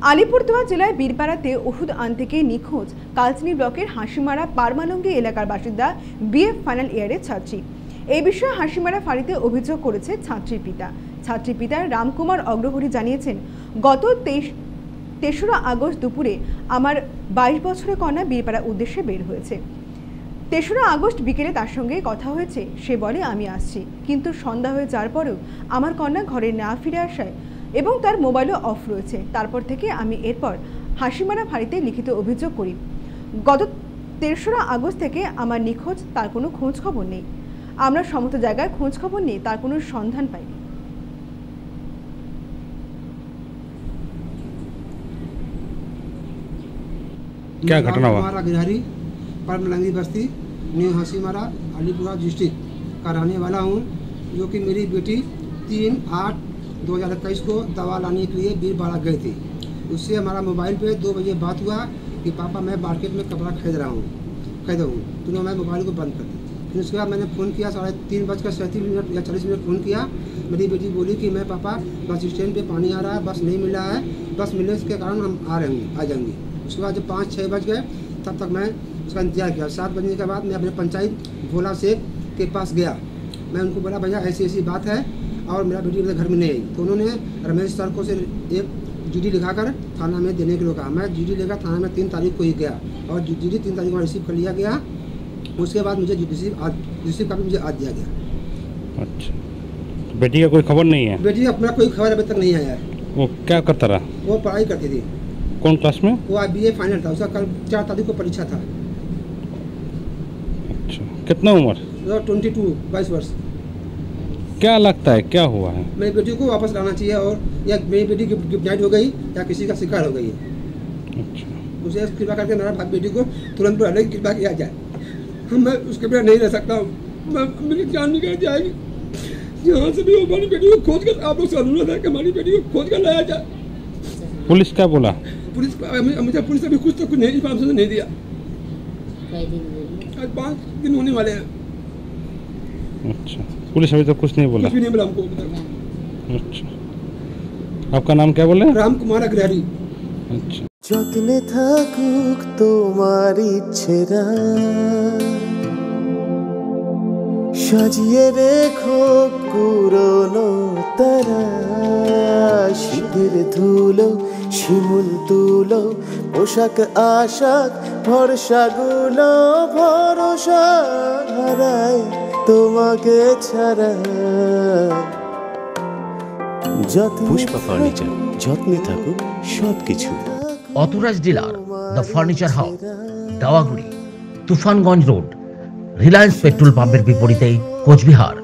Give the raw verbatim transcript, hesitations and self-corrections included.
আলিপুরদুয়ার জেলায় বীরপাড়াতে ওষুধ আনতে গিয়ে নিখোঁজ কালচিনি ব্লকের হাসিমারা পারমালঙ্গি এলাকার বাসিন্দা বিএ ফাইনাল ইয়ারের ছাত্রী। এই বিষয়ে হাসিমারা ফাঁড়িতে অভিযোগ করেছে ছাত্রীর পিতা। ছাত্রীর পিতা রামকুমার অগ্রহরি জানিয়েছেন, গত তেইশ তেসরা আগস্ট দুপুরে আমার বাইশ বছরের কন্যা বীরপাড়া উদ্দেশ্যে বের হয়েছে। তেসরা আগস্ট বিকেলে তার সঙ্গে কথা হয়েছে। সে বলে আমি আসছি, কিন্তু সন্ধ্যা হয়ে যাওয়ার পরেও আমার কন্যা ঘরে না ফিরে আসায় এবং তার মোবাইলও অফ রয়েছে। তারপর থেকে আমি এরপর হাসিমারা ফাঁড়িতে লিখিত অভিযোগ করি। গত তেসরা আগস্ট থেকে আমার নিখোঁজ, তার কোনো খোঁজ খবর নেই। আমরা সমস্ত জায়গায় খোঁজ খবর নেই, তার কোনো সন্ধান পাইনি। क्या घटना हुआ? हमारा गिरहरी परमलंगी बस्ती न्यू हासीमारा अलीपुरा डिस्ट्रिक्ट का रहने वाला हूँ, जो कि मेरी बेटी तीन आठ दो हज़ार इक्कीस को दवा लाने के लिए बीरपाड़ा गई थी। उससे हमारा मोबाइल पे दो बजे बात हुआ कि पापा मैं मार्केट में कपड़ा खरीद रहा हूँ खरीदा हूँ तो मैं मोबाइल को बंद कर दी। फिर उसके बाद मैंने फ़ोन किया, साढ़े तीन बज कर सैंतीस मिनट या चालीस मिनट फ़ोन किया। मेरी बेटी बोली कि मैं पापा बस स्टैंड पे पानी आ रहा है, बस नहीं मिला है, बस मिलने के कारण हम आ रहे हैं आ जाएंगे। उसके बाद जब पाँच छः बज गए तब तक मैं उसका इंतजार किया। सात बजने के बाद मैं अपने पंचायत भोला शेख के पास गया। मैं उनको बोला भैया ऐसी ऐसी बात है और मेरा बेटी मेरे घर में नहीं आई। तो उन्होंने रमेश सर को से एक जीडी लिखाकर थाना में देने के लिए कहा। मैं जीडी लेकर थाना में तीन तारीख को ही गया और जीडी तीन तारीख को रिसीव कर लिया गया। उसके बाद मुझे रिसीव आज रिसीव कापी मुझे आज दिया गया। अच्छा, बेटी का कोई खबर नहीं है? बेटी अपना कोई खबर अभी तक नहीं आया है। वो क्या करता रहा? वो पढ़ाई करती थी। कौन क्लास में? वो आज बी ए फाइनल था, उसका कल चार तारीख को परीक्षा था। अच्छा, कितना उम्र? ट्वेंटी टू बाईस वर्ष। क्या लगता है क्या हुआ है? मेरी बेटी को वापस लाना चाहिए और या मेरी बेटी की किडनैप हो गई या किसी का शिकार हो गई है। अच्छा, उसे कृपा करके मेरा भाई बेटी को तुरंत बुलाने की कृपा किया जाए। हम मैं उसके बिना नहीं रह सकता हूँ, मैं मेरी जान निकल जाएगी। यहाँ से भी हमारी बेटी को खोज कर आप लोग से अनुरोध है कि हमारी बेटी को खोज कर लाया जाए। पुलिस क्या बोला? पुलिस मुझे पुलिस अभी कुछ तो कुछ नहीं इन्फॉर्मेशन नहीं दिया। आज पाँच दिन होने वाले हैं। अच्छा, पुलिस अभी तो कुछ नहीं बोला? कुछ भी नहीं बोला हमको। अच्छा, आपका नाम क्या बोले? राम कुमार अग्रहरी। अच्छा, যত্নে থাকুক তোমার ইচ্ছেরা, সাজিয়ে রেখো পুরনো তারা, শীতের ধুলো শিমুল তুলো পোশাক আশাক ভরসাগুলো ভরসা হারায় তোমাকে ছাড়া। পুষ্পা ফার্নিচার, যত্নে থাকুক সবকিছু। Authorise dealer the furniture house, Dewaguri, Tufanganj road, Reliance petrol পাম্পের বিপরীতে, কোচবিহার।